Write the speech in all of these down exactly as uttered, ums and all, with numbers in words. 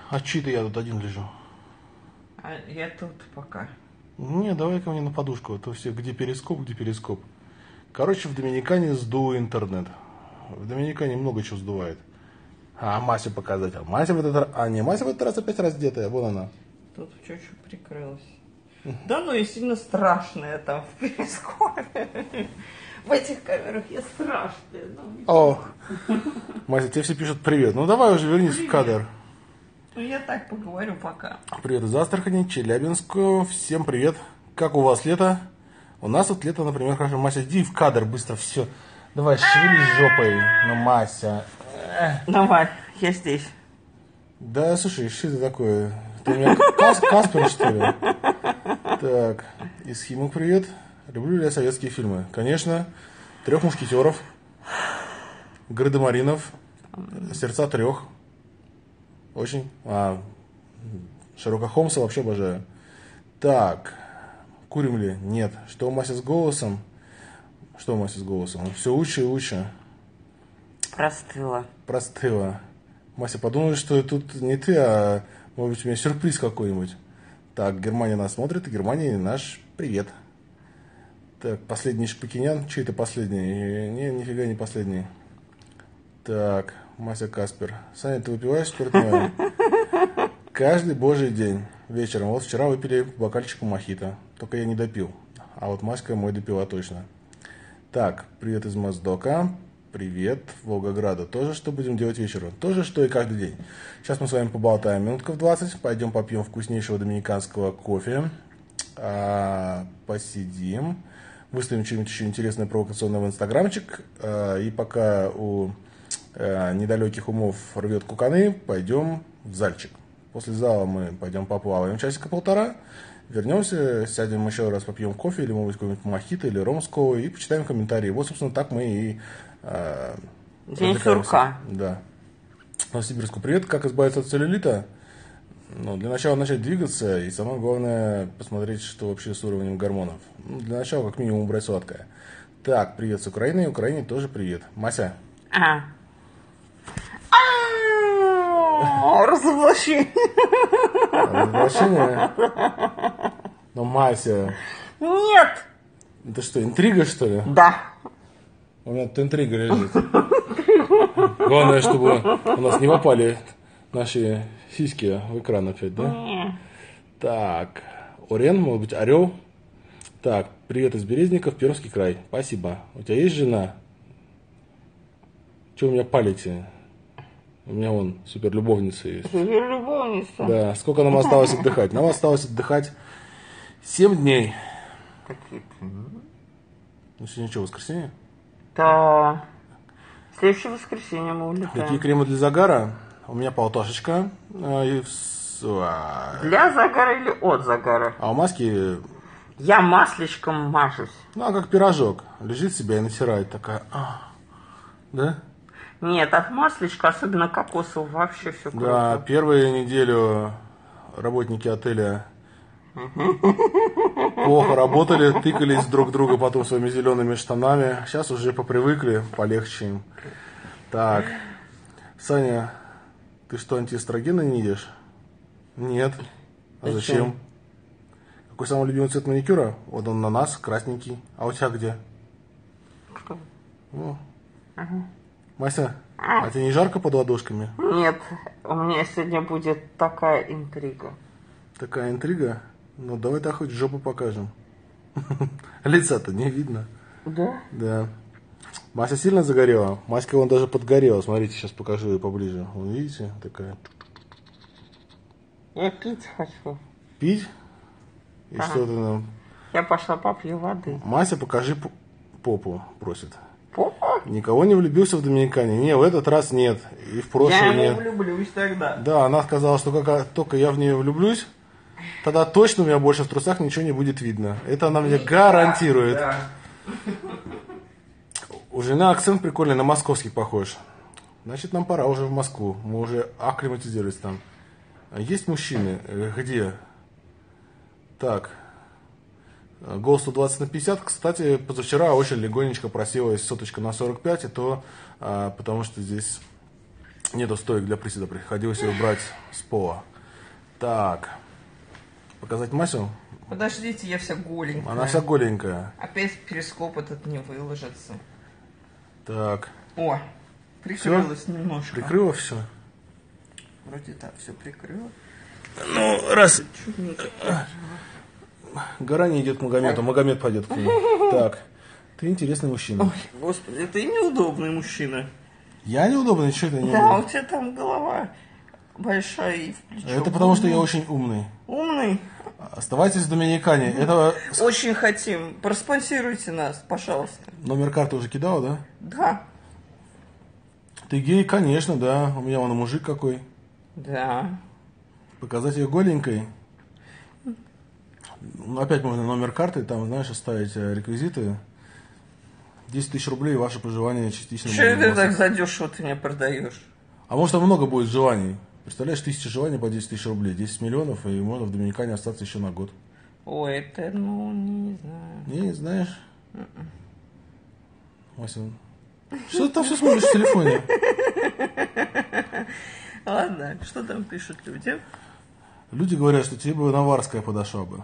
А чьи-то я тут один лежу. А я тут пока. Не, давай ко мне на подушку, а то все где перископ, где перископ. Короче, в Доминикане сдул интернет. В Доминикане много чего сдувает. А Масю показать. А Мася в этот раз... А, не, Мася в этот раз опять раздетая. Вон она. Тут чуть-чуть прикрылась. Да, ну и сильно страшная там в перископе. В этих камерах я страшная. Ну, О, Мася, тебе все пишут привет. Ну давай уже вернись привет. В кадр. Ну я так поговорю пока. Привет из Астрахани, Челябинску. Всем привет. Как у вас лето? У нас вот лето, например, хорошо. Мася, иди в кадр быстро, все. Давай, шевелись жопой. Ну, Мася. Давай, я здесь. Да, слушай, что это такое? Ты у меня Кас Каспер, что ли? Так, из Химок привет. Люблю ли я советские фильмы? Конечно. Трех мушкетеров. Гардемаринов. Сердца трех. Очень. А, Шерлока Холмса вообще обожаю. Так. Курим ли? Нет. Что у Маси с голосом? Что у Маси с голосом? Все лучше и лучше. Простыла. Простыла. Мася, подумала, что тут не ты, а может быть у меня сюрприз какой-нибудь. Так, Германия нас смотрит, и Германии наш привет. Так, последний Шпакинян. Чей это последний? Не, нифига не последний. Так, Мася Каспер. Саня, ты выпиваешь спиртное? Каждый божий день вечером. Вот вчера выпили бокальчик мохито. Только я не допил. А вот Маська мой допила точно. Так, привет из Моздока. Привет, Волгограда. Тоже что будем делать вечером? Тоже что и каждый день. Сейчас мы с вами поболтаем минутков двадцать. Пойдем попьем вкуснейшего доминиканского кофе. А, посидим. Выставим что-нибудь еще интересное, провокационное в инстаграмчик. А, и пока у а, недалеких умов рвет куканы, пойдем в зальчик. После зала мы пойдем поплаваем часика полтора. Вернемся, сядем еще раз, попьем кофе, или, может быть, какой-нибудь мохито, или ром с колой, и почитаем комментарии. Вот, собственно, так мы и э, День сурка. Да. Новосибирску привет. Как избавиться от целлюлита? Ну, для начала начать двигаться, и самое главное, посмотреть, что вообще с уровнем гормонов. Ну, для начала, как минимум, убрать сладкое. Так, привет с Украины. Украине тоже привет. Мася. Ага. Разоблачение. Разоблачение? Ну, Мася. Нет. Это что, интрига, что ли? Да. У меня тут интрига лежит. Главное, чтобы у нас не попали наши сиськи в экран опять, да? Нет. Так, Орен, может быть, Орел. Так, привет из Березников, Пермский край. Спасибо. У тебя есть жена? Че у меня палите? У меня вон супер любовница есть. Супер любовница. Да, сколько нам осталось отдыхать? Нам осталось отдыхать семь дней. Ну, сегодня что, воскресенье? Да. Следующее воскресенье мы улетаем. Какие кремы для загара? У меня полташечка. Для загара или от загара? А у Маски... Я масличком мажусь. Ну, а как пирожок. Лежит себя и натирает такая. А, да? Нет, от масличка, особенно кокосового, вообще все круто. Да, первую неделю работники отеля плохо работали, тыкались друг друга потом своими зелеными штанами. Сейчас уже попривыкли, полегче им. Так, Саня, ты что, антиэстрогены не ешь? Нет. А зачем? зачем? Какой самый любимый цвет маникюра? Вот он на нас, красненький. А у тебя где? Что? Ну. Ага. Мася, а тебе не жарко под ладошками? Нет, у меня сегодня будет такая интрига. Такая интрига? Ну, давай-то хоть жопу покажем. Лица-то не видно. Да? Да. Мася сильно загорела? Маська вон даже подгорела. Смотрите, сейчас покажу ее поближе. Вон, видите? Такая. Я пить хочу. Пить? И ага. Что ты нам? Я пошла попью воды. Мася, покажи попу, просит. Попу? Никого не влюбился в Доминикане? Не, в этот раз нет. И в прошлый нет. Я не влюблюсь тогда. Да, она сказала, что как только я в нее влюблюсь, тогда точно у меня больше в трусах ничего не будет видно. Это она мне гарантирует. Да. У жены акцент прикольный, на московский похож. Значит, нам пора уже в Москву. Мы уже акклиматизировались там. Есть мужчины? Где? Так. Гол сто двадцать на пятьдесят. Кстати, позавчера очень легонечко просилась соточка на сорок пять. И то а, потому что здесь Нету стоек для приседа, приходилось ее брать с пола. Так. Показать Масю? Подождите, я вся голенькая. Она вся голенькая. Опять перископ этот не выложится. Так. О, прикрылась Всё? немножко. Прикрыла все? Вроде так, все прикрыла. Ну, раз. Чудненько. Гора не идет к Магомету, Магомед пойдет к нему. Так. Ты интересный мужчина. Ой, господи, ты неудобный мужчина. Я неудобный, что это не Да, у тебя там голова большая и в плечо. Это потому, что я очень умный. Умный? Оставайтесь в Доминикане. Это Очень хотим. Проспонсируйте нас, пожалуйста. номер карты уже кидала, да? Да. Ты гей, конечно, да. У меня вон мужик какой. Да. Показать ее голенькой. Ну, опять можно номер карты, там, знаешь, оставить э, реквизиты. десять тысяч рублей, ваше пожелание частично. Что можно ты вас- так задешево ты мне продаешь? А может, там много будет желаний. Представляешь, тысяча желаний по десять тысяч рублей. десять миллионов, и можно в Доминикане остаться еще на год. Ой, это, ну, не знаю. Не, не знаешь? Вася, что ты там все смотришь в телефоне? Ладно, что там пишут люди? Люди говорят, что тебе бы Наварская подошла бы.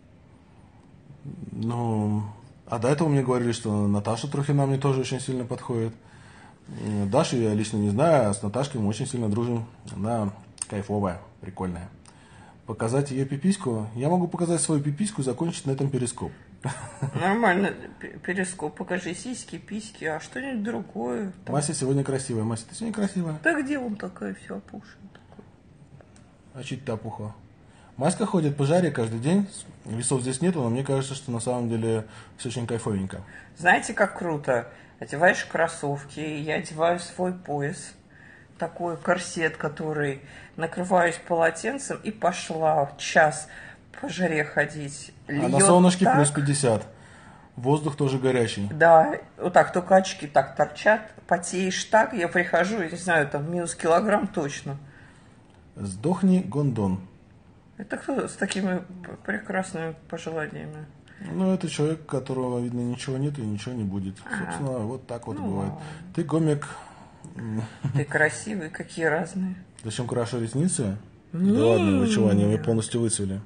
Ну, а до этого мне говорили, что Наташа Трухина мне тоже очень сильно подходит. М, Дашу я лично не знаю, а с Наташкой мы очень сильно дружим. Она кайфовая, прикольная. Показать ее пипиську? Я могу показать свою пипиську и закончить на этом перископ. Нормально, п- перископ, покажи сиськи, письки, а что-нибудь другое. Там. Мася сегодня красивая. Мася, ты сегодня красивая? Да где он такая вся опушена? Такой? А чуть ты опухла? Маська ходит по жаре каждый день. Весов здесь нету, но мне кажется, что на самом деле все очень кайфовенько. Знаете, как круто? Одеваешь кроссовки, я одеваю свой пояс, такой корсет, который накрываюсь полотенцем и пошла час по жаре ходить. А на Льет солнышке так. плюс пятьдесят. Воздух тоже горячий. Да, вот так, только очки так торчат, потеешь так, я прихожу, я не знаю, там минус килограмм точно. Сдохни, Гондон. Это кто с такими п- прекрасными пожеланиями? Ну, это человек, у которого, видно, ничего нет и ничего не будет. Собственно, вот так вот Ну бывает. ладно. Ты гомик. Ты красивый, какие разные. Зачем крашу ресницы? Не. Да ладно, вы чего, они мне полностью выцвели.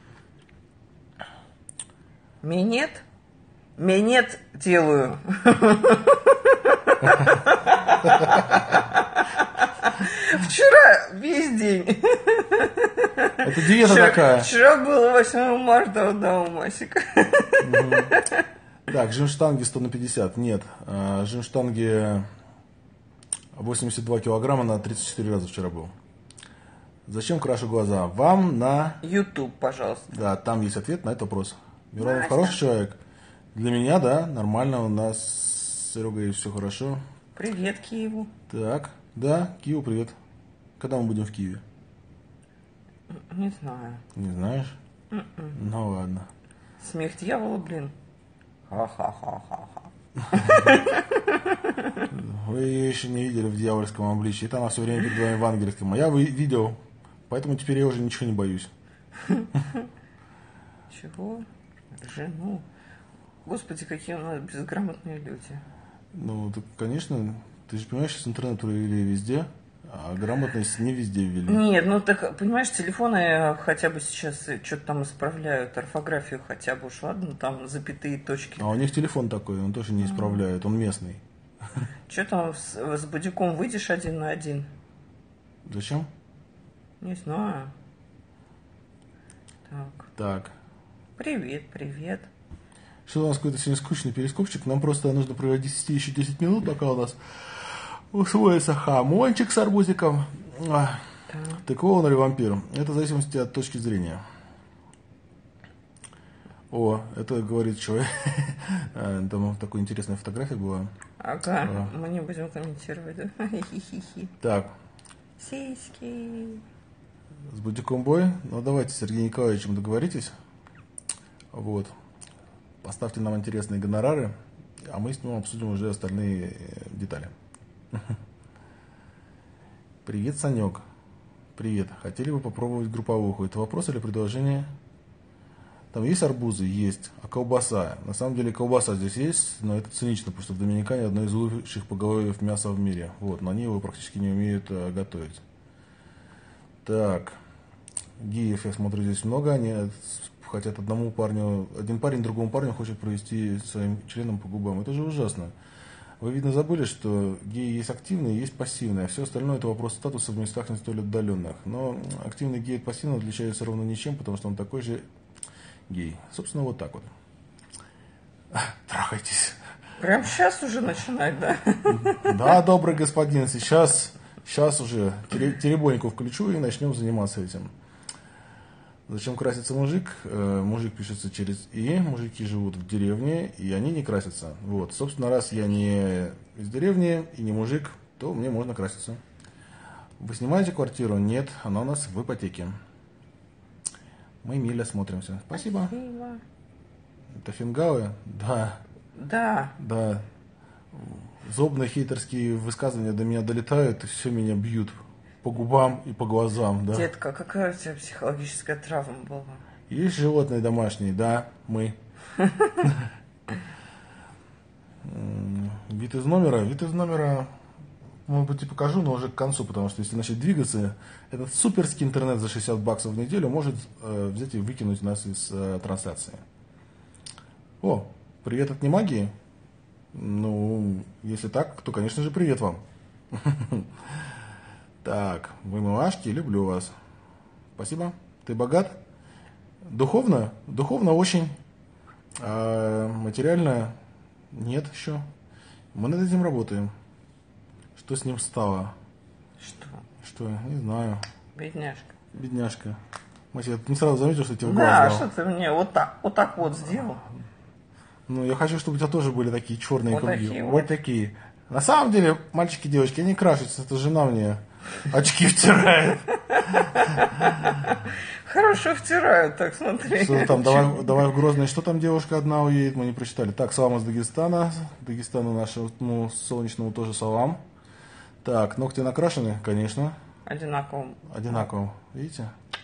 Минет? Минет делаю. Вчера весь день. Это диета Вчера, такая. вчера было восьмое марта, да, у Масика. Так, жим-штанги сто на пятьдесят. Нет, а, жим-штанги восемьдесят два килограмма на тридцать четыре раза вчера был. Зачем крашу глаза? Вам на... Ютуб, пожалуйста. Да, там есть ответ на этот вопрос. Миронов Настя. хороший человек. Для меня, да, нормально. У нас с Серегой все хорошо. Привет Киеву. Так, да, Киеву привет. Когда мы будем в Киеве? Не знаю. Не знаешь? Ну ладно. Смех дьявола, блин. Ха-ха-ха-ха-ха. Вы ее еще не видели в дьявольском обличии. Это она все время перед вами в ангельском. А я вы- видел. Поэтому теперь я уже ничего не боюсь. Чего? Жену. Господи, какие у нас безграмотные люди. Ну, так, конечно, ты же понимаешь, сейчас интернет провели везде, а грамотность не везде ввели. Нет, ну так, понимаешь, телефоны хотя бы сейчас что-то там исправляют, орфографию хотя бы уж, ладно, там запятые точки. А у них телефон такой, он тоже не исправляет, он местный. Что там с, с Будяком выйдешь один на один? Зачем? Не знаю. Так, Так. привет, привет. Что у нас какой-то сегодня скучный перископчик. Нам просто нужно провести еще десять минут, пока у нас усвоится хамончик с арбузиком. А, Так. Ты клоун или вампир? Это в зависимости от точки зрения. О, это говорит человек. А, Там такая интересная фотография была. Ага, А. мы не будем комментировать, да? Хи-хи-хи. Так, Сиськи. с Будяком бой. Ну, давайте с Сергеем Николаевичем договоритесь. Вот. Поставьте нам интересные гонорары, а мы с ним обсудим уже остальные э, детали. Привет, Санек. Привет. Хотели бы попробовать групповуху? Это вопрос или предложение? Там есть арбузы? Есть. А колбаса? На самом деле колбаса здесь есть, но это цинично, потому что в Доминикане одно из лучших поголовьев мяса в мире. Вот, но они его практически не умеют э, готовить. Так. Геев, я смотрю, здесь много. Они хотят одному парню, один парень другому парню хочет провести своим членом по губам. Это же ужасно. Вы, видно, забыли, что геи есть активные, есть пассивные, а все остальное это вопрос статуса в местах не столь отдаленных. Но активный гей от пассивного отличается ровно ничем, потому что он такой же гей. Собственно, вот так вот. Трахайтесь. Прям сейчас уже начинать, да? Да, добрый господин, сейчас, сейчас уже теребоньку включу и начнем заниматься этим. Зачем красится мужик? Мужик пишется через «и», мужики живут в деревне, и они не красятся. Вот, собственно, раз я не из деревни и не мужик, то мне можно краситься. Вы снимаете квартиру? Нет, она у нас в ипотеке. Мы мило смотримся. Спасибо. Спасибо. Это фингалы? Да. Да. Да. Злобные хейтерские высказывания до меня долетают, и все меня бьют. По губам и по глазам, да. Детка, какая у тебя психологическая травма была? Есть животные домашние, да, мы. Вид из номера. Вид из номера, может быть, и покажу, но уже к концу, потому что если начать двигаться, этот суперский интернет за шестьдесят баксов в неделю может э, взять и выкинуть нас из э, трансляции. О, привет от Немагии? Ну, если так, то, конечно же, привет вам. Так, вы милашки, люблю вас. Спасибо. Ты богат? Духовно? Духовно очень. А материально нет еще. Мы над этим работаем. Что с ним стало? Что? Что? Не знаю. Бедняжка. Бедняжка. Мася, я не сразу заметил, что тебе в Да, глаз что дал. ты мне вот так, вот так вот сделал. Ну, я хочу, чтобы у тебя тоже были такие черные Вот круги. такие Вот вот. такие. На самом деле, мальчики и девочки, они крашатся. Это жена мне очки втирает. Хорошо втирают, так смотри. Что там, давай, давай в Грозный. Что там девушка одна уедет, мы не прочитали. Так, салам из Дагестана. Дагестану нашему солнечному тоже салам. Так, ногти накрашены, конечно. Одинаково. Одинаково, видите?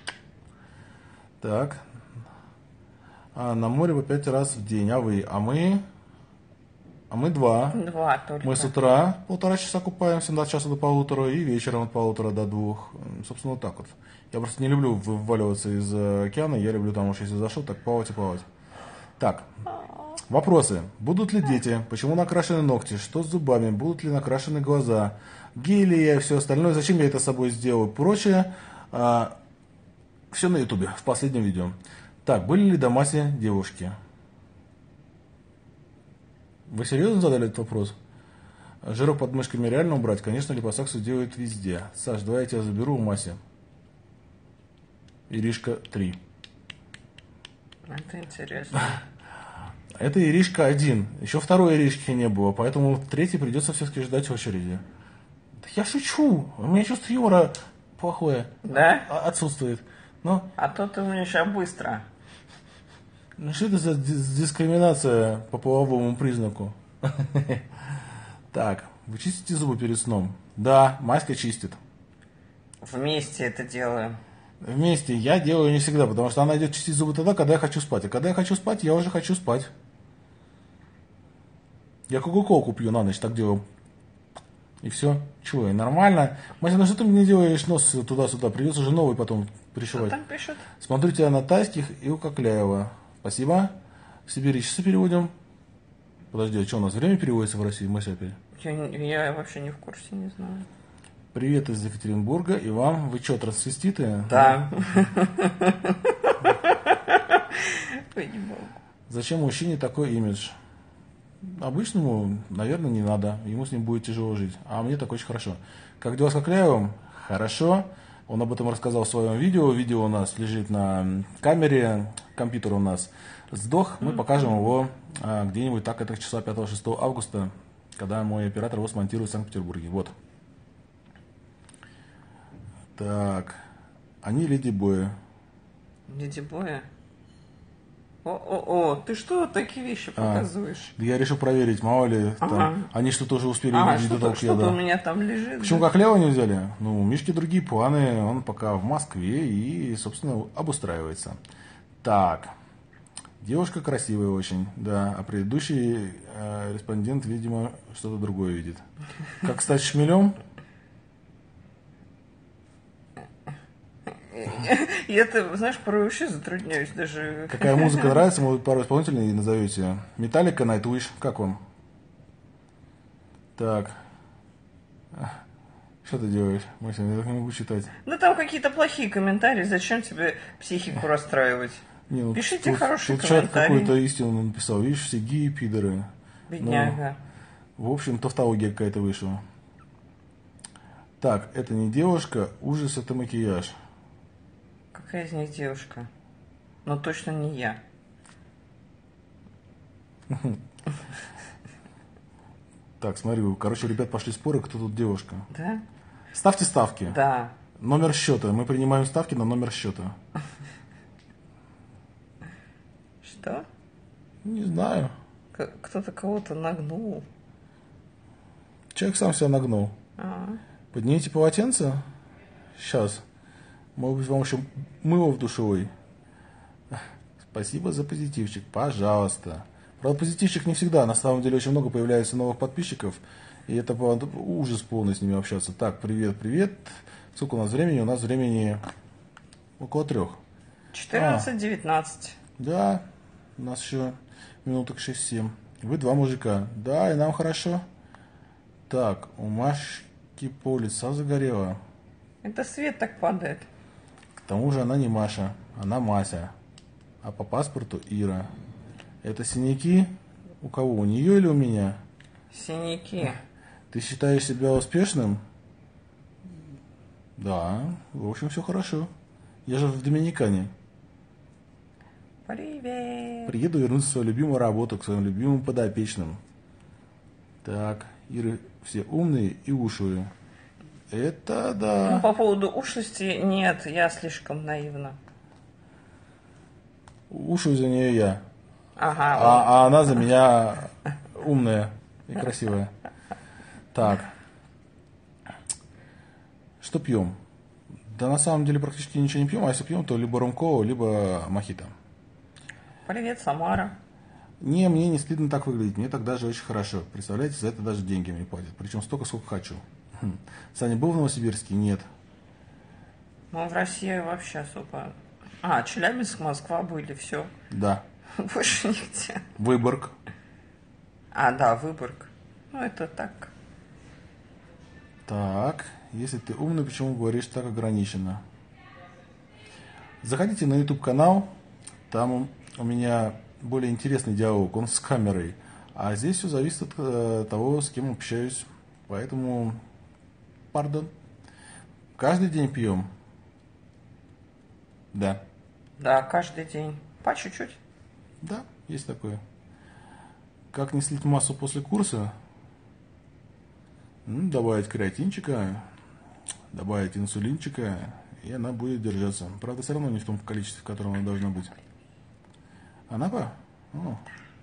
Так. А, на море по пять раз в день, а вы? А мы? А мы два. Два только. Мы с утра полтора часа купаемся, до часа до полутора, и вечером от полутора до двух. Собственно, вот так вот. Я просто не люблю вываливаться из океана, я люблю там уж если зашел, так плавать и плавать. Так, вопросы. Будут ли дети? Почему накрашены ногти? Что с зубами? Будут ли накрашены глаза? Гей ли я и все остальное? Зачем я это с собой сделаю? Прочее. А, все на ютубе, в последнем видео. Так, были ли до Маси девушки? Вы серьезно задали этот вопрос? Жирок под мышками реально убрать? Конечно, липосаксу делают везде. Саш, давай я тебя заберу у Маси. Иришка три. Это интересно. Это Иришка один. Еще второй Иришки не было, поэтому третий придется все-таки ждать очереди. Да я шучу. У меня чувство юмора плохое. Да? Отсутствует. Но... А то ты у меня сейчас быстро. Ну что это за дискриминация по половому признаку? Так, вы чистите зубы перед сном? Да, Маська чистит. Вместе это делаем. Вместе я делаю не всегда, потому что она идет чистить зубы тогда, когда я хочу спать. А когда я хочу спать, я уже хочу спать. Я кока-колу пью на ночь, так делаю. И все. Чего, и нормально. Мася, ну что ты мне делаешь нос туда-сюда? Придется же новый потом пришивать. Что там пишут? Смотрите на тайских и у Кокляева. Спасибо. В Сибири часы переводим. Подожди, а что у нас время переводится в России? Мася опять. Я, я вообще не в курсе, не знаю. Привет из Екатеринбурга. И вам? Вы что, трансвеститы? Да. Ой, не могу. Зачем мужчине такой имидж? Обычному, наверное, не надо. Ему с ним будет тяжело жить. А мне так очень хорошо. Как дела с Кокляевым? Хорошо. Он об этом рассказал в своем видео. Видео у нас лежит на камере. Компьютер у нас сдох. Мы покажем его а, где-нибудь так, это числа пятого-шестого августа, когда мой оператор его смонтирует в Санкт-Петербурге. Вот. Так. Они леди-бои. Леди-боя? О-о-о, ты что такие вещи показываешь? А, я решил проверить, мало ли, там, ага. они что-то уже успели а, видеть до что-то, толкеда. что-то у меня там лежит. Почему да? Кокляева не взяли? Ну, у Мишки другие планы, он пока в Москве и, собственно, обустраивается. Так. Девушка красивая очень, да, а предыдущий э, респондент, видимо, что-то другое видит. Как стать шмелем? Я это, знаешь, порой вообще затрудняюсь даже. Какая музыка нравится, может, пару исполнителей назовете. Металлика, Nightwish, как вам? Так. Что ты делаешь, Максим? Я так не могу читать. Ну там какие-то плохие комментарии, зачем тебе психику расстраивать? Не, ну, Пишите тут, хорошие тут человек комментарии. какую-то истину написал. Видишь, все геи, пидоры. Бедняга. Ну, в общем, тавтология какая-то вышла. Так, это не девушка, ужас, это макияж. Какая из них девушка? Но точно не я. Так, смотрю, короче, ребят пошли споры, кто тут девушка. Да? Ставьте ставки. Да. Номер счета. Мы принимаем ставки на номер счета. Что? Не знаю. К- кто-то кого-то нагнул. Человек сам себя нагнул. А. Поднимите полотенце. Сейчас. Может быть, вам еще мыло в душевой. Спасибо за позитивчик. Пожалуйста. Правда, позитивчик не всегда. На самом деле очень много появляется новых подписчиков. И это ужас полный с ними общаться. Так, привет, привет. Сколько у нас времени? У нас времени около трех. четырнадцать девятнадцать. Да, у нас еще минуток шесть-семь. Вы два мужика. Да, и нам хорошо. Так, у Машки пол лица загорело. Это свет так падает. К тому же она не Маша, она Мася. А по паспорту Ира. Это синяки? У кого? У нее или у меня? Синяки. Ты считаешь себя успешным? Да, в общем, все хорошо. Я же в Доминикане. Привет. Приеду вернуться в свою любимую работу, к своим любимым подопечным. Так, Иры все умные и ушлые. Это Ну, да. по поводу ушлости, нет, я слишком наивна. Ушлый за нее я. Ага. А, а она за меня умная и красивая. Так. Что пьем? Да на самом деле практически ничего не пьем, а если пьем, то либо ром-колу, либо мохито. Привет, Самара. Не, мне не стыдно так выглядеть, мне так даже очень хорошо. Представляете, за это даже деньги мне платят. Причем столько, сколько хочу. Хм. Саня был в Новосибирске? Нет. Ну, в России вообще особо... А, Челябинск, Москва были, все. Да. Больше нигде. Выборг. А, да, Выборг. Ну, это так. Так, если ты умный, почему говоришь так ограниченно? Заходите на YouTube канал, там у меня более интересный диалог, он с камерой. А здесь все зависит от э, того, с кем общаюсь. Поэтому, пардон. Каждый день пьем. Да. Да, каждый день. По чуть-чуть. Да, есть такое. Как не слить массу после курса? Ну, добавить креатинчика, добавить инсулинчика, и она будет держаться. Правда, все равно не в том количестве, в котором она должна быть. Анапа? О.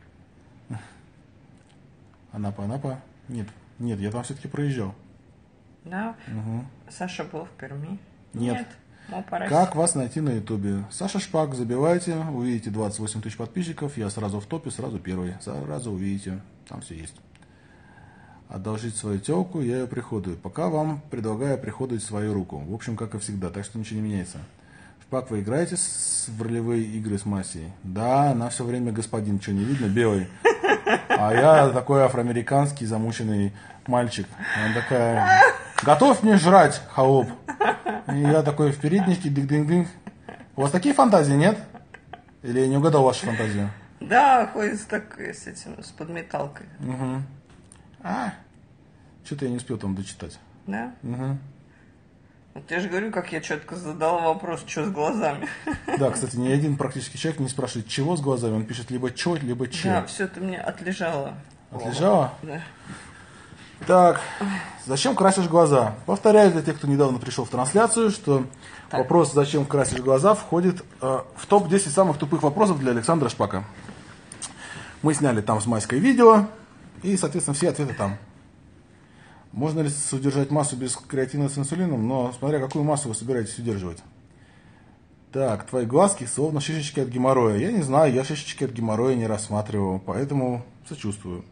Анапа, Анапа? Нет, нет, я там все-таки проезжал. Да. Угу. Саша был в Перми. Нет. Нет. Ну, пора. Как вас найти на ютубе? Саша Шпак, забивайте, увидите двадцать восемь тысяч подписчиков, я сразу в топе, сразу первый, сразу увидите, там все есть. Одолжить свою телку, я ее приходую. Пока вам предлагаю приходовать свою руку. В общем, как и всегда, так что ничего не меняется. Шпак, вы играете в ролевые игры с Масей? Да, она все время господин, что не видно, белый. А я такой афроамериканский замученный мальчик. Она такая, готовь мне жрать, холоп. И я такой в переднике, дынь-дынь-дынь. У вас такие фантазии, нет? Или я не угадал вашу фантазию? Да, ходит с, так, с этим, с подметалкой. Угу. А, что-то я не успел там дочитать. Да? Угу. Вот я же говорю, как я четко задала вопрос, что с глазами. Да, кстати, ни один практически человек не спрашивает, чего с глазами. Он пишет либо чё, либо че. Да, все это мне отлежало. Отлежало? Да. Так, зачем красишь глаза? Повторяю для тех, кто недавно пришел в трансляцию, что так. Вопрос «Зачем красишь глаза» входит э, в топ десять самых тупых вопросов для Александра Шпака. Мы сняли там с Маськой видео, и, соответственно, все ответы там. Можно ли удержать массу без креатина с инсулином, но смотря какую массу вы собираетесь удерживать. Так, твои глазки словно шишечки от геморроя. Я не знаю, я шишечки от геморроя не рассматривал, поэтому сочувствую.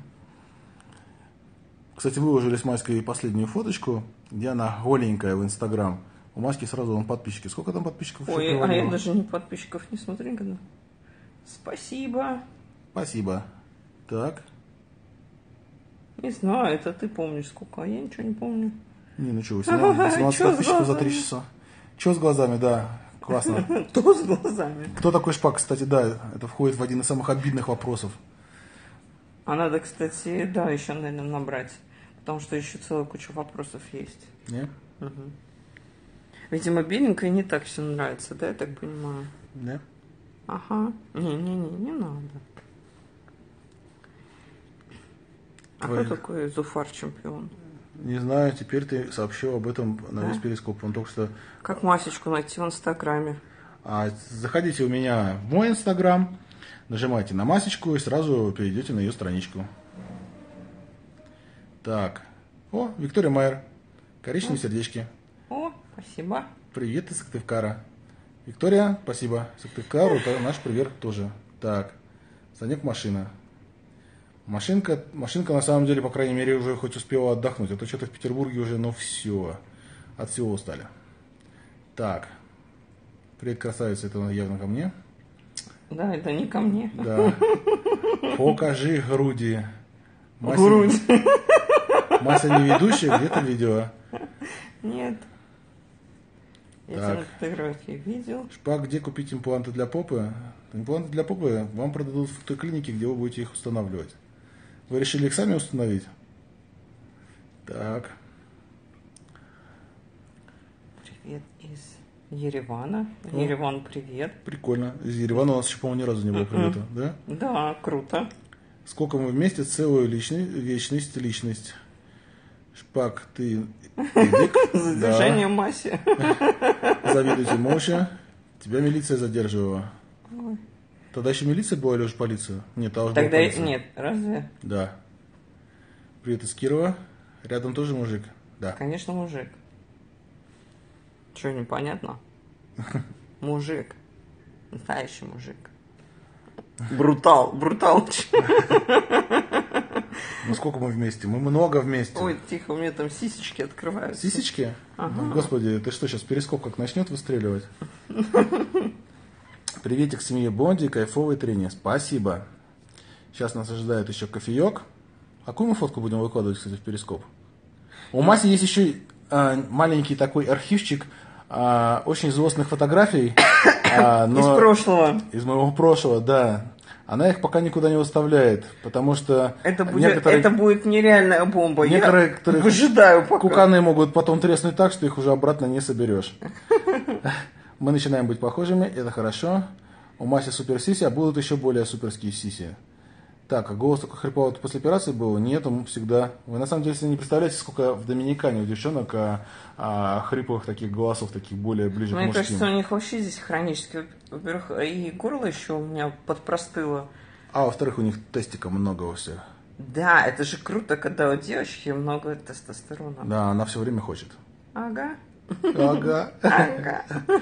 Кстати, выложили с Маськой последнюю фоточку, где она голенькая в Инстаграм. У Маськи сразу вон подписчики. Сколько там подписчиков? Ой, а я даже не подписчиков не смотрю никогда. Спасибо. Спасибо. Так. Не знаю, это ты помнишь сколько, а я ничего не помню. Не, ну что, восемнадцать подписчиков за три часа. Че с глазами, да. Классно. То с глазами. Кто такой Шпак, кстати, да, это входит в один из самых обидных вопросов. А надо, кстати, да, еще, наверное, набрать. Потому что еще целая куча вопросов есть. Не? Угу. Видимо, беленькой не так все нравится, да, я так понимаю? Не? Ага. Не-не-не, не надо. А Твой... кто такой Зуфар чемпион? Не знаю, теперь ты сообщил об этом на да? весь перископ. Он только что... Как Масечку найти в Инстаграме? А, заходите у меня в мой Инстаграм, нажимайте на Масечку и сразу перейдете на ее страничку. Так. О, Виктория Майер. Коричневые сердечки. О, спасибо. Привет из Сыктывкара. Виктория, спасибо. Сыктывкару, это наш привет тоже. Так. Санек машина. Машинка, машинка на самом деле, по крайней мере, уже хоть успела отдохнуть. А то что-то в Петербурге уже, ну все. От всего устали. Так. Привет, красавица, это явно ко мне. Да, это не ко мне. Да. Покажи груди. Мася, грудь. Мася не ведущая, где-то видео. Нет. Я так. тебя на фотографии видел. Шпак, где купить импланты для попы? Импланты для попы вам продадут в той клинике, где вы будете их устанавливать. Вы решили их сами установить? Так. Привет из Еревана. О, Ереван, привет. Прикольно. Из Еревана у нас еще, по-моему, ни разу не было привета, uh-uh. да? Да, круто. Сколько мы вместе, целую личность, вечность, личность. Шпак, ты педик. Задержание Маси. Завидуйте молча. Тебя милиция задерживала. Ой. Тогда еще милиция была или уже полиция? Нет, тогда уже Тогда была полиция. Нет, разве? Да. Привет из Кирова. Рядом тоже мужик? Да. Конечно, мужик. Что, непонятно? Мужик. Настоящий мужик. Брутал, брутал. Ну сколько мы вместе? Мы много вместе. Ой, тихо, у меня там сисечки открываются. Сисечки? Ага. Господи, ты что, сейчас перископ как начнет выстреливать? Приветик семье Бонди, кайфовый тренинг. Спасибо. Сейчас нас ожидает еще кофеек. А какую мы фотку будем выкладывать, кстати, в перископ? У Маси есть еще а, маленький такой архивчик а, очень злостных фотографий. А, но... Из прошлого. Из моего прошлого, да. Она их пока никуда не выставляет, потому что... Это будет, некоторые... это будет нереальная бомба. Некоторые, Я которые выжидаю пока. Куканы могут потом треснуть так, что их уже обратно не соберешь. Мы начинаем быть похожими, это хорошо. У Маси супер сиси, а будут еще более суперские сиси. Так, а голос только хриповый после операции был? Нет, он всегда... Вы на самом деле себе не представляете, сколько в Доминикане у девчонок а, а, хриповых таких голосов, таких более ближе Мне к мужским. Мне кажется, у них вообще здесь хронически. Во-первых, и горло еще у меня подпростыло. А во-вторых, у них тестика много у всех. Да, это же круто, когда у девочки много тестостерона. Да, она все время хочет. Ага. Ага. Ага.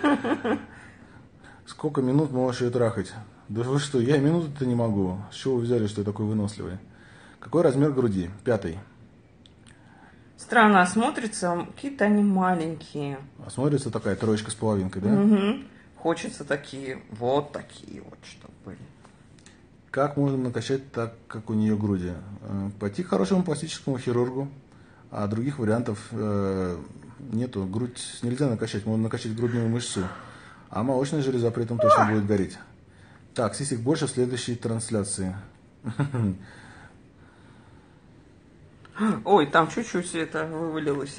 Сколько минут можешь ее трахать? Да вы что, я минуты-то не могу. С чего вы взяли, что я такой выносливый? Какой размер груди? Пятый. Странно, а смотрится, какие-то они маленькие. А смотрится такая троечка с половинкой, да? Угу. Хочется такие, вот такие вот, чтобы были. Как можно накачать так, как у нее груди? Пойти к хорошему пластическому хирургу, а других вариантов э, нету. Грудь нельзя накачать, можно накачать грудную мышцу, а молочная железа при этом точно будет гореть. Так, сисек больше в следующей трансляции. Ой, там чуть-чуть это вывалилось.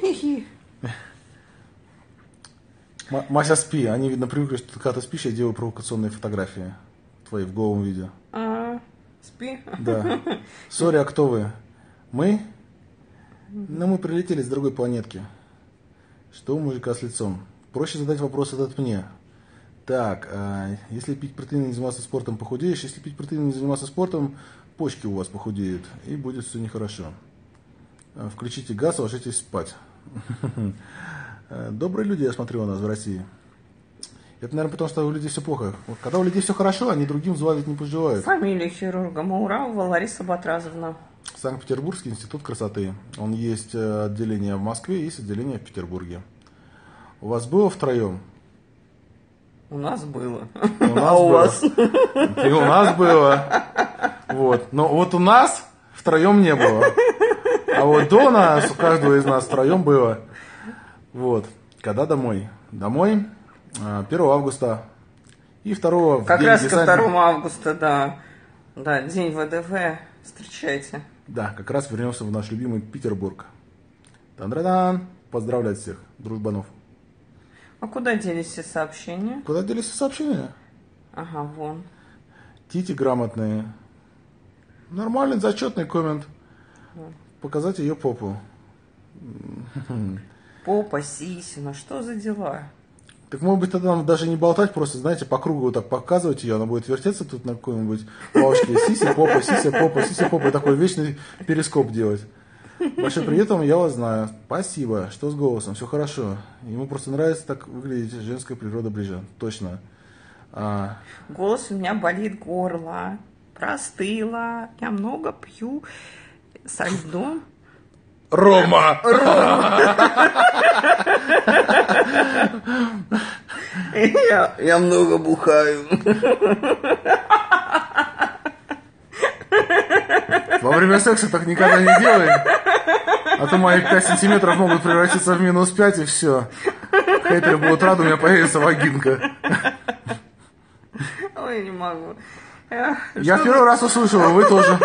Мася, спи. Они, видно, привыкли, что когда ты спишь, я делаю провокационные фотографии твои в голом виде. А, спи? Да. Сори, а кто вы? Мы? Ну, мы прилетели с другой планетки. Что у мужика с лицом? Проще задать вопрос этот мне. Так, а если пить протеин и не заниматься спортом, похудеешь. Если пить протеин и не заниматься спортом, почки у вас похудеют. И будет все нехорошо. Включите газ, ложитесь спать. Добрые люди, я смотрю, у нас в России. Это, наверное, потому что у людей все плохо. Вот когда у людей все хорошо, они другим зла ведь не пожелают. Фамилия хирурга Мауравова Лариса Батразовна. Санкт-Петербургский институт красоты. Он есть отделение в Москве, есть отделение в Петербурге. У вас было втроем? У нас было. У нас а у было. вас? И у нас было. Вот. Но вот у нас втроем не было. А вот до нас, у каждого из нас втроем было. Вот. Когда домой? Домой первого августа. И второго в Как день раз ко десанта. второго августа, да. Да, день ВДВ. Встречайте. Да, как раз вернемся в наш любимый Петербург. Тан-дан-дан. Поздравлять всех, дружбанов. А куда делись все сообщения? Куда делись все сообщения? Ага, вон. Тити грамотные. Нормальный зачетный коммент. Показать ее попу. Попа, сисина, что за дела? Так, может быть, тогда нам даже не болтать, просто, знаете, по кругу вот так показывать ее, она будет вертеться тут на какой-нибудь лавочке. Сиси, попа, сися, попа, сися, попа. И такой вечный перископ делать. Большой привет вам, я вас знаю. Спасибо. Что с голосом? Все хорошо. Ему просто нравится так выглядеть, женская природа ближе. Точно. А... Голос у меня болит, горло. Простыла. Я много пью со льдом. Рома! Я, я много бухаю. Во время секса так никогда не делай. А то мои пять сантиметров могут превратиться в минус пять, и все. Хейтеры будут рады, у меня появится вагинка. Ой, не могу. Я в первый раз услышал, а вы тоже.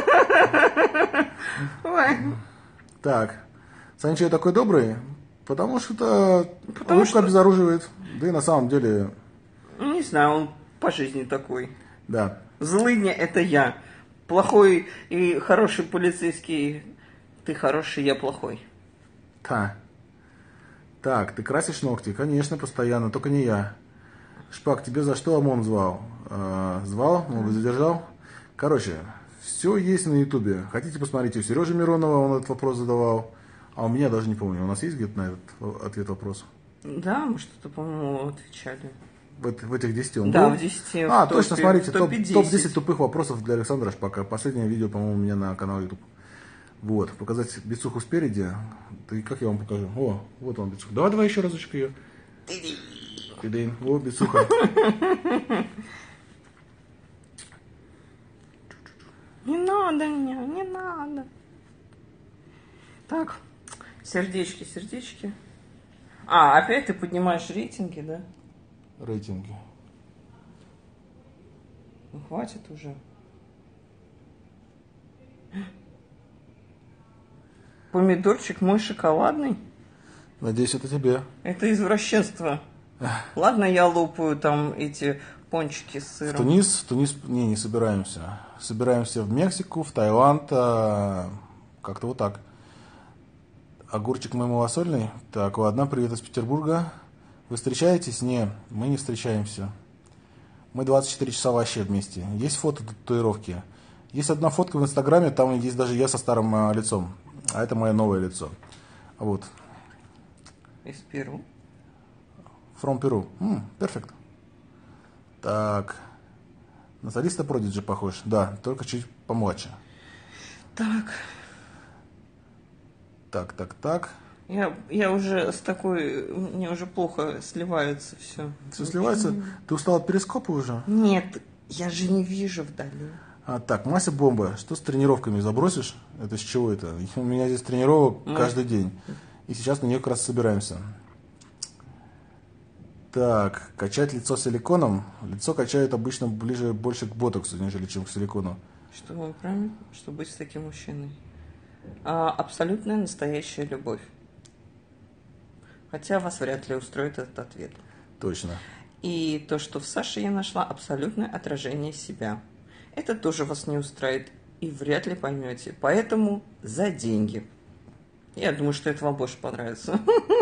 Ой. Так. Санчо такой добрый, потому что Потому улыбка что- обезоруживает. Да и на самом деле, Не знаю, он по жизни такой. да. Злыдня — это я. Плохой и хороший полицейский. Ты хороший, я плохой. Та. Так, ты красишь ногти? Конечно, постоянно, только не я. Шпак, тебе за что ОМОН звал? А, звал? Может быть, задержал? Короче, все есть на Ютубе. Хотите посмотреть у Сережи Миронова, он этот вопрос задавал. А у меня даже не помню. У нас есть где-то на этот ответ вопрос? Да, мы что-то, по-моему, отвечали. В, эт- в этих десяти он Да, был? в десяти. А, в точно, топе- смотрите, в топ- топе топ-десять десять. тупых вопросов для Александра Шпака. Последнее видео, по-моему, у меня на канале YouTube. Вот, показать бицуху спереди. Ты как я вам покажу? О, вот он бицуха. Давай, давай еще разочек ее. Тыдынь. О, бицуха. Не надо меня, не надо. Так, сердечки, сердечки. А, опять ты поднимаешь рейтинги, да? Рейтинги. Ну, хватит уже. Помидорчик мой шоколадный. Надеюсь, это тебе. Это извращенство. Ладно, я лопаю там эти пончики с В сыром. Тунис, в Тунис, не, не собираемся. Собираемся в Мексику, в Таиланд, а, как-то вот так. Огурчик мой малосольный. Так, ладно, привет из Петербурга. Вы встречаетесь? Не, мы не встречаемся. Мы двадцать четыре часа вообще вместе. Есть фото татуировки. Есть одна фотка в Инстаграме, там есть даже я со старым а, лицом. А это мое новое лицо. Вот. Из Перу. From Peru. М, Perfect. Так. На солиста Продиджи похож. Да, только чуть помладше. Так, Так, так, так. я, я уже с такой... Мне уже плохо сливается все. Все сливается. Ты устал от перископа уже? Нет, я же не вижу вдали. А, так, Мася Бомба. Что с тренировками забросишь? Это с чего это? У меня здесь тренировок Ну. каждый день. И сейчас на нее как раз собираемся. Так, качать лицо силиконом. Лицо качают обычно ближе больше к ботоксу, нежели чем к силикону. Что вы правильно? Что быть с таким мужчиной? А, абсолютная настоящая любовь. Хотя вас вряд ли устроит этот ответ. Точно. И то, что в Саше я нашла абсолютное отражение себя. Это тоже вас не устраивает и вряд ли поймете. Поэтому за деньги. Я думаю, что это вам больше понравится.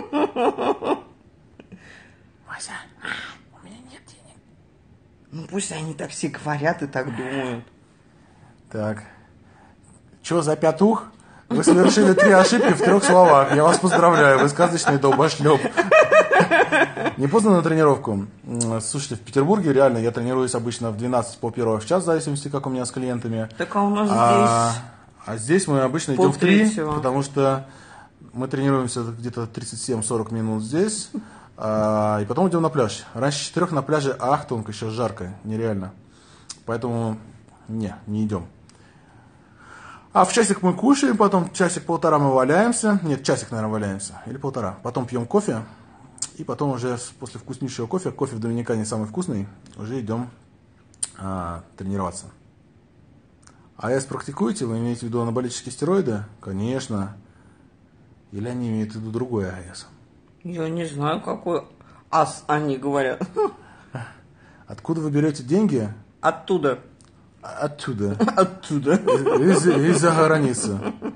Мася, у меня нет денег. Ну пусть они так все говорят и так думают. Так. Че за пятух? Вы совершили три ошибки в трех словах. Я вас поздравляю, вы сказочный долбошлеп. Не поздно на тренировку? Слушайте, в Петербурге реально я тренируюсь обычно в двенадцать по первого в час, в зависимости, как у меня с клиентами. Так а у нас а, здесь... А здесь мы обычно идем в три, потому что мы тренируемся где-то тридцать семь сорок минут здесь, а, и потом идем на пляж. Раньше четырех на пляже, ах, тонко, сейчас жарко, нереально. Поэтому не, не идем. А в часик мы кушаем, потом часик-полтора мы валяемся. Нет, часик, наверное, валяемся. Или полтора. Потом пьем кофе. И потом уже после вкуснейшего кофе, кофе в Доминикане самый вкусный, уже идем а, тренироваться. АЭС практикуете? Вы имеете в виду анаболические стероиды? Конечно. Или они имеют в виду другой АЭС? Я не знаю, какой ас они говорят. Откуда вы берете деньги? Оттуда. Оттуда. Оттуда. Из- Из-за границы.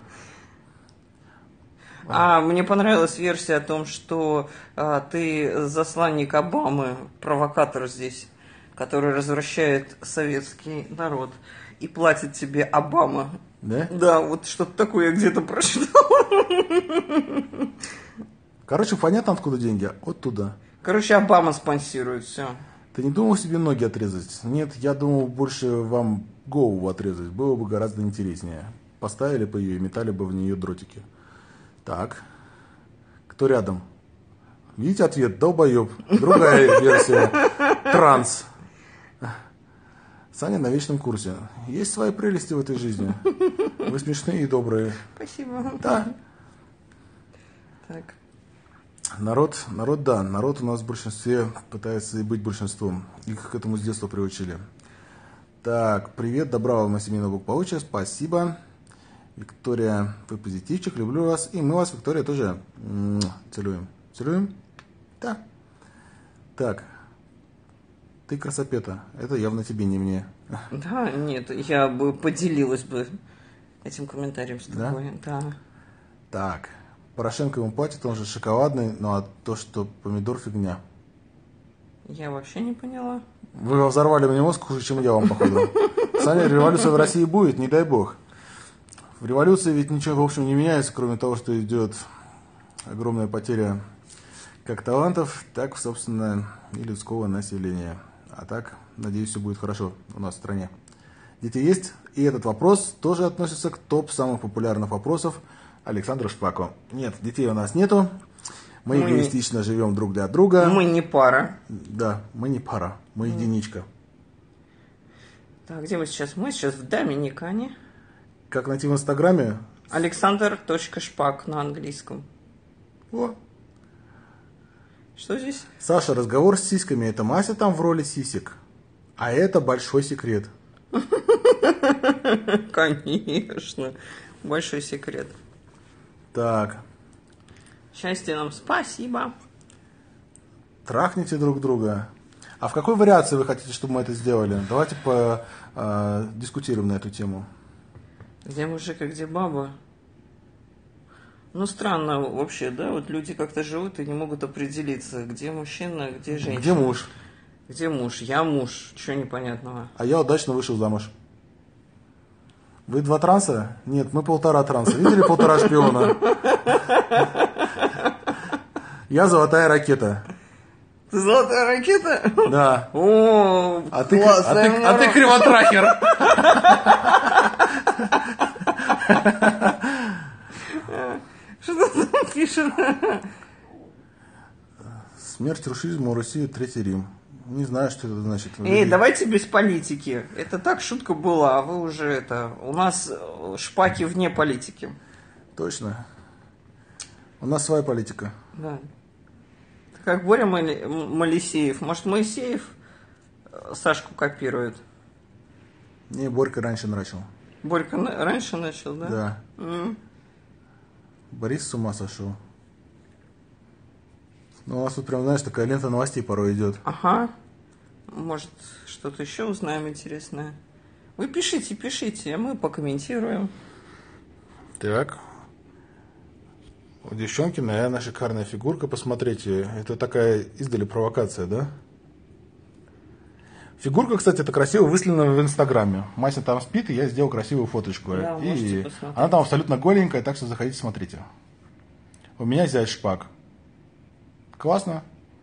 А, мне понравилась версия о том, что а, ты засланник Обамы, провокатор здесь, который развращает советский народ и платит тебе Обама. Да? Да, вот что-то такое я где-то прочитала. Короче, понятно, откуда деньги? Оттуда. Короче, Обама спонсирует все. Ты не думал себе ноги отрезать? Нет, я думал больше вам голову отрезать. Было бы гораздо интереснее. Поставили бы ее и метали бы в нее дротики. Так. Кто рядом? Видите ответ? Долбоеб. Другая версия. Транс. Саня на вечном курсе. Есть свои прелести в этой жизни. Вы смешные и добрые. Спасибо. Да. Так. Народ, народ, да, народ у нас в большинстве пытается и быть большинством. Их к этому с детства приучили. Так, привет, добра вам семейного благополучия, спасибо. Виктория, вы позитивчик, люблю вас. И мы вас, Виктория, тоже целуем. Целуем? Да. Так, ты красопета, это явно тебе, не мне. Да, нет, я бы поделилась бы этим комментарием с тобой. Да? Да. Так. Порошенко ему платит, он же шоколадный, ну а то, что помидор фигня. Я вообще не поняла. Вы взорвали мне мозг хуже, чем я вам, походу. Саня, революция в России будет, не дай бог. В революции ведь ничего, в общем, не меняется, кроме того, что идет огромная потеря как талантов, так, собственно, и людского населения. А так, надеюсь, все будет хорошо у нас в стране. Дети есть, и этот вопрос тоже относится к топ самых популярных вопросов Александра Шпако. Нет, детей у нас нету. Мы, мы эгоистично не... живем друг для друга. Мы не пара. Да, мы не пара, мы mm. единичка. Так, где мы сейчас? Мы сейчас в Доминикане. Как найти в Инстаграме? Александр.шпак на английском. О. Что здесь? Саша, разговор с сиськами. Это Мася там в роли сисек. А это большой секрет. Конечно. Большой секрет. Так. Счастья нам, спасибо. Трахните друг друга. А в какой вариации вы хотите, чтобы мы это сделали? Давайте подискутируем на эту тему. Где мужик, а где баба? Ну, странно вообще, да? Вот люди как-то живут и не могут определиться, где мужчина, где женщина. Где муж? Где муж? Я муж. Чего непонятного? А я удачно вышел замуж. Вы два транса? Нет, мы полтора транса. Видели полтора шпиона? Я золотая ракета. Ты золотая ракета? Да. О, а ты, а ты, а ты кривотрахер. Что ты там пишешь? Смерть рушизму России, Третий Рим. Не знаю, что это значит. Эй, давайте без политики. Это так шутка была, а вы уже это... У нас шпаки вне политики. Точно. У нас своя политика. Да. Как Боря Моисеев. Может, Моисеев Сашку копирует? Не, Борька раньше начал. Борька на... раньше начал, да? Да. Mm. Борис с ума сошел. Ну, у нас тут прям, знаешь, такая лента новостей порой идет. Ага. Может, что-то еще узнаем интересное. Вы пишите, пишите, а мы покомментируем. Так. У девчонки, наверное, шикарная фигурка. Посмотрите, это такая издали провокация, да? Фигурка, кстати, это красиво выставлена в Инстаграме. Мася там спит, и я сделал красивую фоточку. Да, и она там абсолютно голенькая, так что заходите, смотрите. У меня зять Шпак. Классно?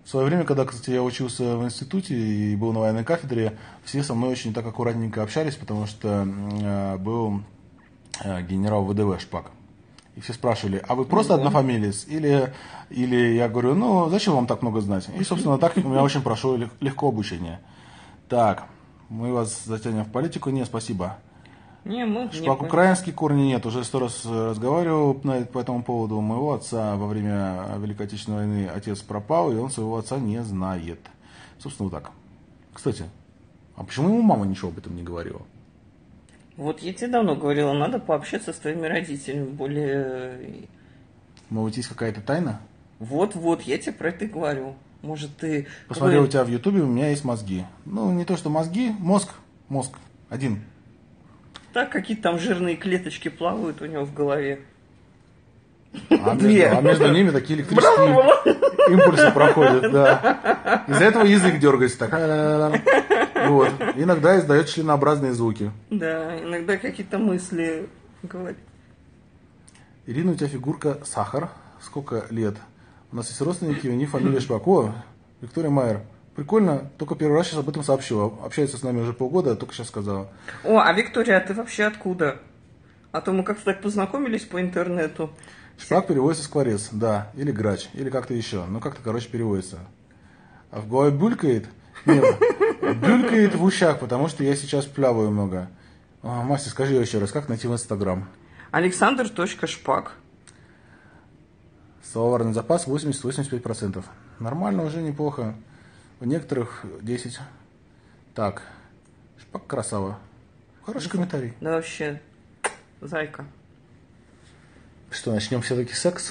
В свое время, когда, кстати, я учился в институте и был на военной кафедре, все со мной очень так аккуратненько общались, потому что э, был э, генерал ВДВ Шпак. И все спрашивали, а вы просто однофамилец? Или, или я говорю, ну, зачем вам так много знать? И, собственно, так у меня очень прошло легко обучение. Так, мы вас затянем в политику? Не, спасибо. Не, мы Шпак, не украинские корни нет. Уже сто раз разговаривал по этому поводу. У моего отца во время Великой Отечественной войны отец пропал, и он своего отца не знает. Собственно, вот так. Кстати, а почему ему мама ничего об этом не говорила? Вот я тебе давно говорила, надо пообщаться с твоими родителями более... Может, есть какая-то тайна? Вот-вот, я тебе про это и говорю. Может, ты... Посмотрел у тебя в Ютубе, у меня есть мозги. Ну, не то, что мозги, мозг. Мозг. Один. Так, какие-то там жирные клеточки плавают у него в голове. А между, а между ними такие электрические импульсы проходят, да. Из-за этого язык дергается так. Вот. Иногда издает членообразные звуки. Да, иногда какие-то мысли говорит. Ирина, у тебя фигурка сахар. Сколько лет? У нас есть родственники, у них фамилия Шпак. О, Виктория Майер. Прикольно, только первый раз сейчас об этом сообщила. Общается с нами уже полгода, только сейчас сказала. О, а Виктория, а ты вообще откуда? А то мы как-то так познакомились по интернету. Шпак переводится скворец, да, или грач, или как-то еще. Ну, как-то, короче, переводится. А в голове булькает? Нет, булькает в ушах, потому что я сейчас плаваю много. О, Мастер, скажи еще раз, как найти в Инстаграм? Александр.шпак. Словарный запас восемьдесят-восемьдесят пять процентов. Нормально, уже неплохо. У некоторых десять. Так, Шпак красава. Хороший комментарий. Да вообще, зайка. Что, начнем все-таки секс?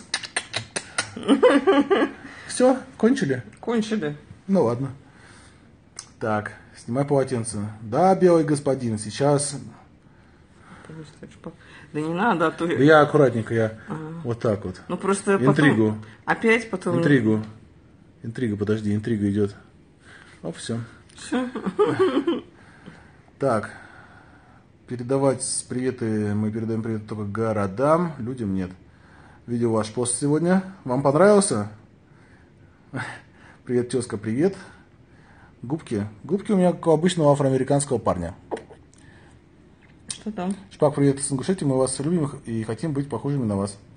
Все, кончили? Кончили. Ну ладно. Так, снимай полотенце. Да, белый господин, сейчас... Да не надо, а то... Я аккуратненько, я ага. Вот так вот. Ну просто интригу. Потом... Опять потом... Интригу. Интрига, подожди, интрига идет. Оп, все. Все. Так. Передавать приветы, мы передаем привет только городам, людям нет. Видел ваш пост сегодня. Вам понравился? Привет, тезка, привет. Губки. Губки у меня как у обычного афроамериканского парня. Что там? Шпак, привет с Ингушетии, мы вас любим и хотим быть похожими на вас.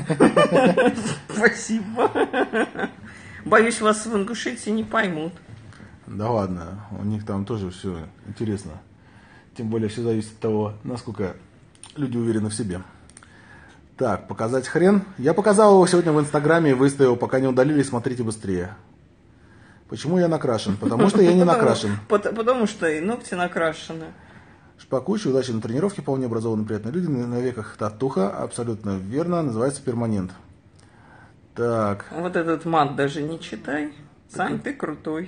Спасибо. Боюсь, вас в Ингушетии не поймут. Да ладно, у них там тоже все интересно. Тем более все зависит от того, насколько люди уверены в себе. Так, показать хрен. Я показал его сегодня в Инстаграме и выставил, пока не удалили, смотрите быстрее. Почему я накрашен? Потому что я не накрашен. Потому, потому что и ногти накрашены. Шпакучий, удачи на тренировке, вполне образованные, приятные люди, на веках татуха, абсолютно верно, называется перманент. Так. Вот этот мат даже не читай. Сань, ты крутой.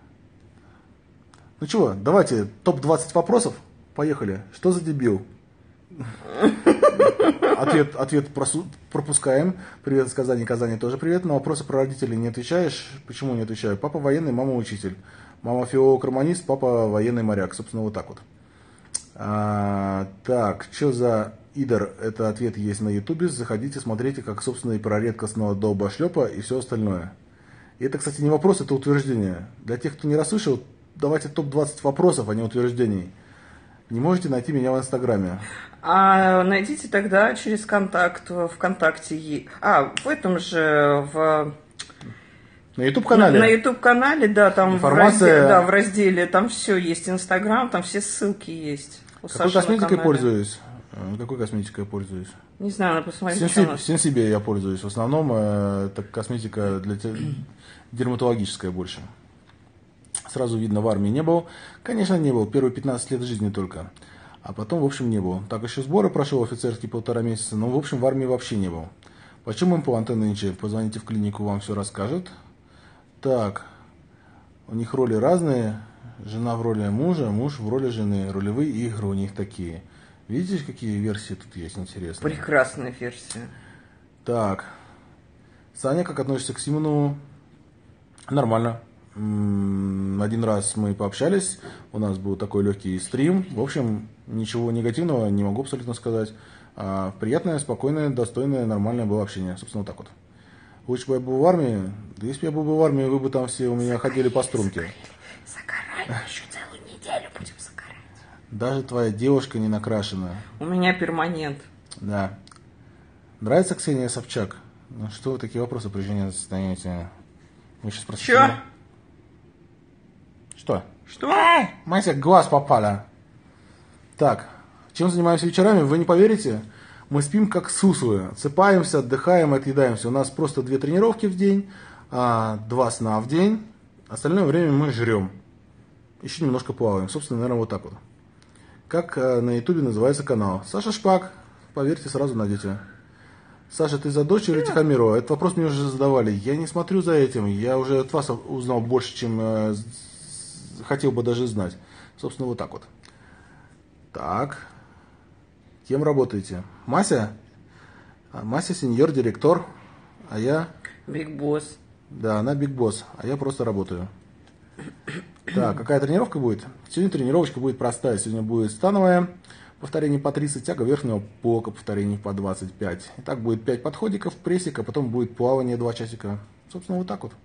Ну чего, давайте топ двадцать вопросов. Поехали. Что за дебил? Ответ, ответ просу, пропускаем. Привет из Казани. Казани тоже привет. На вопросы про родителей не отвечаешь. Почему не отвечаю? Папа военный, мама учитель. Мама филолог-романист, папа военный моряк. Собственно, вот так вот. А, так, что за идор? Это ответ есть на ютубе. Заходите, смотрите, как, собственно, и про редкостного долбошлепа и все остальное. И это, кстати, не вопрос, это утверждение. Для тех, кто не расслышал, давайте топ двадцать вопросов, а не утверждений. Не можете найти меня в Инстаграме. А найдите тогда через контакт в ВКонтакте. А, в этом же, в... На YouTube-канале? На, на YouTube-канале, да, там Информация... в разделе, да, в разделе, там все есть, Инстаграм, там все ссылки есть. Какой косметикой пользуюсь? Какой косметикой я пользуюсь? Не знаю, надо посмотреть. Сенси... Сенсибе я пользуюсь. В основном это косметика для те... дерматологическая больше. Сразу видно, в армии не был. Конечно, не был. Первые пятнадцать лет жизни только. А потом, в общем, не был. Так еще сборы прошел офицерские полтора месяца. Но, в общем, в армии вообще не был. Почему импланты нынче? Позвоните в клинику, вам все расскажут. Так. У них роли разные. Жена в роли мужа, муж в роли жены. Ролевые игры у них такие. Видите, какие версии тут есть интересные? Прекрасная версия. Так. Саня, как относишься к Симонову? Нормально. Один раз мы пообщались, у нас был такой легкий стрим. В общем, ничего негативного не могу абсолютно сказать. Приятное, спокойное, достойное, нормальное было общение. Собственно, вот так вот. Хочешь, чтобы я был в армии? Да если бы я был бы в армии, вы бы там все у меня ходили по струнке. Загорай, еще целую неделю будем загорать. Даже твоя девушка не накрашена. У меня перманент. Да. Нравится Ксения Собчак? Ну что вы такие вопросы при жене задаете? Мы сейчас просто... Чё? Что? Что? Мася, глаз попала. Так, чем занимаемся вечерами, вы не поверите? Мы спим как суслы, отсыпаемся, отдыхаем, отъедаемся. У нас просто две тренировки в день, а, два сна в день. Остальное время мы жрем. Еще немножко плаваем. Собственно, наверное, вот так вот. Как а, на ютубе называется канал? Саша Шпак. Поверьте, сразу найдете. Саша, ты за дочь или Тихомирова? Этот вопрос мне уже задавали. Я не смотрю за этим. Я уже от вас узнал больше, чем э, хотел бы даже знать. Собственно, вот так вот. Так. Кем работаете? Мася? А Мася сеньор-директор, а я... Биг Босс. Да, она Биг Босс, а я просто работаю. Так, какая тренировка будет? Сегодня тренировочка будет простая. Сегодня будет становая, повторение по тридцать, тяга верхнего бока, повторений по двадцать пять. И так будет пять подходиков, прессик, а потом будет плавание два часика. Собственно, вот так вот.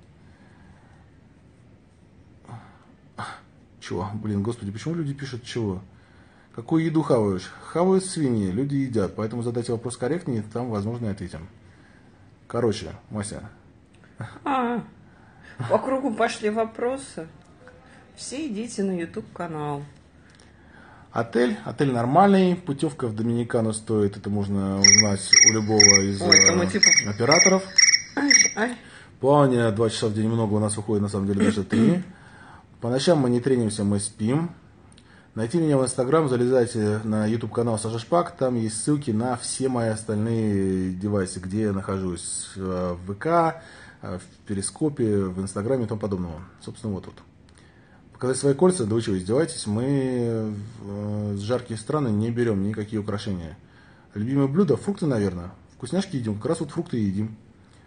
Чего? Блин, господи, почему люди пишут чего? Какую еду хаваешь? Хавают свиньи, люди едят. Поэтому задайте вопрос корректнее, там, возможно, и ответим. Короче, Мася. А, по кругу пошли вопросы. Все идите на YouTube-канал. Отель. Отель нормальный. Путевка в Доминикану стоит. Это можно узнать у любого из Ой, там и типа... операторов. Ай, ай. Плавание два часа в день много. У нас выходит, на самом деле, даже три. По ночам мы не тренимся, мы спим. Найти меня в Инстаграм, залезайте на YouTube-канал Саша Шпак, там есть ссылки на все мои остальные девайсы, где я нахожусь, в ВК, в Перископе, в Инстаграме и тому подобного. Собственно, вот тут. Показать свои кольца, да вы что, издеваетесь? Мы с жаркие страны не берем никакие украшения. Любимое блюдо? Фрукты, наверное. Вкусняшки едим, как раз вот фрукты и едим.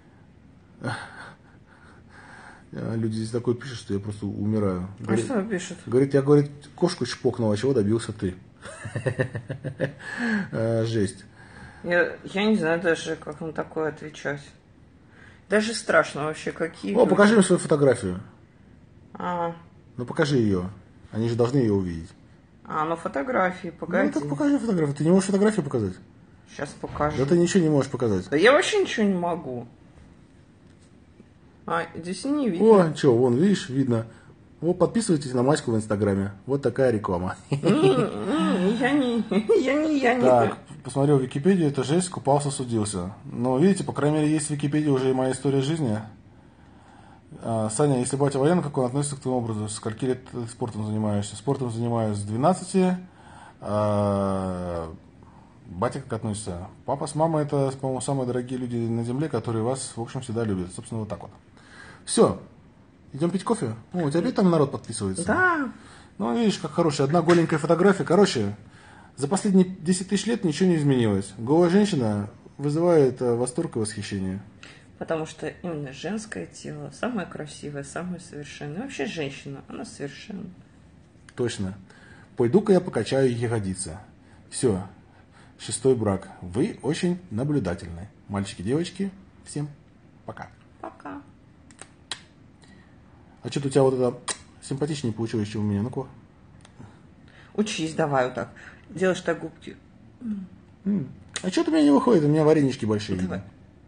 Люди здесь такое пишут, что я просто умираю. А Говорит, что пишут? Говорит, я, говорит, кошку чпокнул, а чего добился ты? Жесть. Я, я не знаю даже, как на такое отвечать. Даже страшно вообще, какие... О, покажи им свою фотографию. А, Ну, покажи ее. Они же должны ее увидеть. а ну фотографии, погоди. Ну, так покажи фотографию. Ты не можешь фотографию показать? Сейчас покажу. Да ты ничего не можешь показать. Да я вообще ничего не могу. А, здесь не видно. О, что, вон, видишь, видно. Вот, подписывайтесь на Маську в Инстаграме. Вот такая реклама. Я не, я не, я не. Так, посмотрел Википедию, это жесть, купался, судился. Но, видите, по крайней мере, есть в Википедии уже и моя история жизни. А, Саня, если батя военный, как он относится к твоему образу? Скольки лет ты спортом занимаешься? Спортом занимаюсь с двенадцати. А, батя как относится? Папа с мамой это, по-моему, самые дорогие люди на земле, которые вас, в общем, всегда любят. Собственно, вот так вот. Все. Идем пить кофе? О, у тебя опять там народ подписывается? Да. Ну, видишь, как хорошая. Одна голенькая фотография. Короче, за последние десять тысяч лет ничего не изменилось. Голая женщина вызывает восторг и восхищение. Потому что именно женское тело самое красивое, самое совершенное. И вообще женщина, она совершенна. Точно. Пойду-ка я покачаю ягодицы. Все. Шестой брак. Вы очень наблюдательны. Мальчики, девочки, всем пока. Пока. А что-то у тебя вот это симпатичнее получилось, чем у меня. Ну-ка. Учись давай вот так. Делаешь так губки. М. А что-то у меня не выходит, у меня варенички большие. Давай.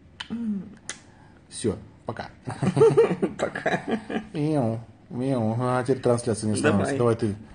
Все, пока. Пока. Мяу, мяу. А теперь трансляция не становится. Давай. Давай ты.